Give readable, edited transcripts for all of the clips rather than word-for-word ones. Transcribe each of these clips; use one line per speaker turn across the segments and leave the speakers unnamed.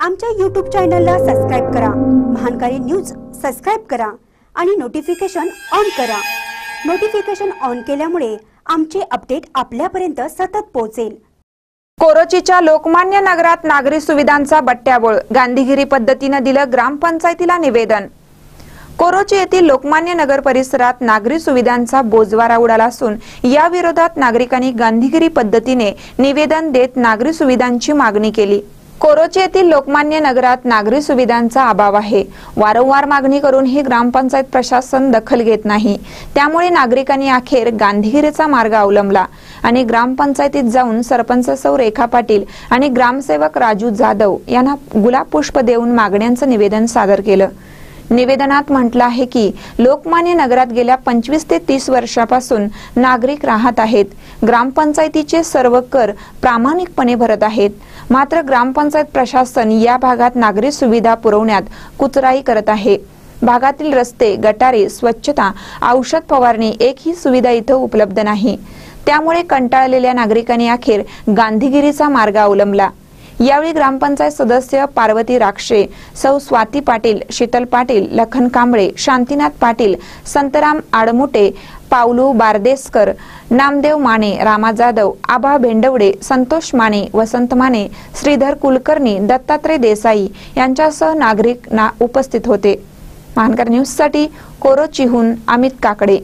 आमच्या YouTube चॅनलला subscribe करा, महानकारी न्यूज सबस्क्राइब करा आणि नोटिफिकेशन ऑन करा। नोटिफिकेशन ऑन केल्यामुळे आमचे अपडेट आपल्यापर्यंत सतत पोहोचेल।
कोरोचीच्या लोकमान्य नगरात नागरी सुविधांचा बट्ट्याबोळ, गांधीगिरी पद्धतीने दिलं ग्रामपंचायतीला निवेदन। कोरोची येथील लोकमान्य नगर परिसरात नागरी सुविधांचा बोजवारा उडाला असून या विरोधात नागरिकांनी गांधीगिरी पद्धतीने निवेदन देत नागरी सुविधांची मागणी केली। कोरोची येथील लोकमान्य नगरात नागरी सुविधांचा अभाव आहे। वारंवार मागणी करूनही ग्रामपंचायत प्रशासन दखल घेत नाही। त्यामुळे नागरिकांनी अखेर गांधीगिरीचा मार्ग अवलंबला आणि ग्रामपंचायतीत जाऊन सरपंच सौ रेखा पाटील आणि ग्रामसेवक राजू जाधव यांना गुलाब पुष्प देऊन मागण्यांचं निवेदन सादर केलं। निवेदनात म्हटलं आहे की लोकमान्य नगरात गेल्या 25 ते 30 वर्षापासून नागरिक राहत आहेत। ग्रामपंचायतीचे सर्व कर प्रामाणिकपणे भरत आहेत, मात्र ग्रामपंचायत प्रशासन या भागात नागरी सुविधा पुरवण्यात कुचराई करत आहे। भागातील रस्ते, गटारे, स्वच्छता, औषध फवारणी एकही सुविधा इथं उपलब्ध नाही। त्यामुळे कंटाळलेल्या नागरिकांनी अखेर गांधीगिरीचा मार्ग अवलंबला। यावेळी ग्रामपंचायत सदस्य पार्वती राक्षे, सौ स्वाती पाटील, शीतल पाटील, लखन कांबळे, शांतीनाथ पाटील, संतराम आडमुटे, पावलू बारदेसकर, नामदेव माने, रामा जाधव, आभा भेंडवडे, संतोष माने, वसंत माने, श्रीधर कुलकर्णी, दत्तात्रय देसाई यांच्यासह नागरिक उपस्थित होते। महानकर न्यूज साठी कोरोचीहून अमित काकडे।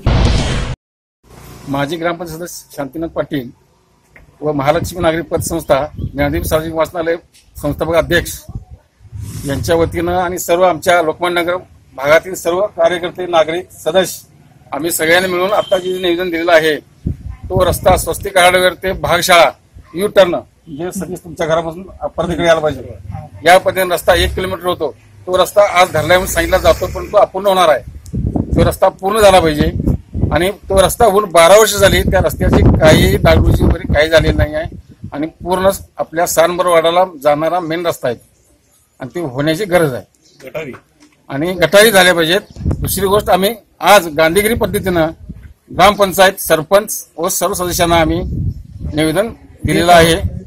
माजी ग्रामपंचायत सदस्य शांतीनाथ पाटील व महालक्ष्मी नागरिक पतसंस्था ज्ञानदीप सार्वजनिक वाचनालय संस्थापक अध्यक्ष यांच्या वतीनं आणि सर्व आमच्या लोकमान्य नगर भागातील सर्व कार्यकर्ते, नागरिक, सदस्य आम्ही सगळ्यांनी मिळून आता जे निवेदन दिलेलं आहे तो रस्ता स्वस्तिक हार्डवेअर ते भागशाळा यू टर्न जे सगळीच तुमच्या घरापासून परत इकडे यायला पाहिजे। या पद्धतीने रस्ता 1 किलोमीटर होतो, तो रस्ता आज धरलाय म्हणून सांगितला जातो, पण तो अपूर्ण होणार आहे। तो रस्ता पूर्ण झाला पाहिजे आणि तो रस्ता होऊन 12 वर्ष झाली, त्या रस्त्याची काही डागडुजी वगैरे काही झालेली नाही आहे आणि पूर्ण आपल्या सानबरवाडाला जाणारा मेन रस्ता आहे आणि ती होण्याची गरज आहे आणि गटारी झाल्या पाहिजेत। दुसरी गोष्ट, आम्ही आज गांधीगिरी पद्धतीनं ग्रामपंचायत सरपंच व सर्व सदस्यांना आम्ही निवेदन दिलेलं आहे।